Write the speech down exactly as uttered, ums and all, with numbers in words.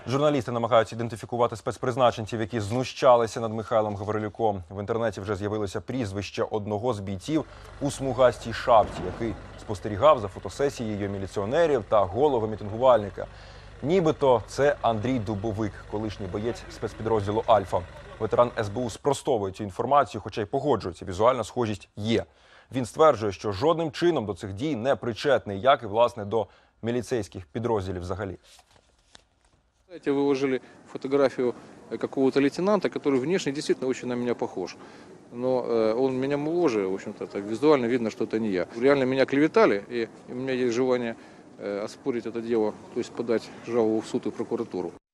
Журналісти намагаються ідентифікувати спецпризначенців, які знущалися над Михайлом Гаврилюком. В інтернеті вже з'явилося прізвище одного з бійців у смугастій шапці, який спостерігав за фотосесією міліціонерів та голого мітингувальника. Нібито це Андрій Дубовик, колишній боєць спецпідрозділу «Альфа». Ветеран ес бе у спростовує цю інформацію, хоча й погоджується, візуальна схожість є. Він стверджує, що жодним чином до цих дій не причетний, як і, власне, до міліцейських підрозділів взагалі. Вы выложили фотографию какого-то лейтенанта, который внешне действительно очень на меня похож. Но он меня моложе, в общем-то, так визуально видно, что это не я. Реально меня клеветали, и у меня есть желание оспорить это дело, то есть подать жалобу в суд и прокуратуру.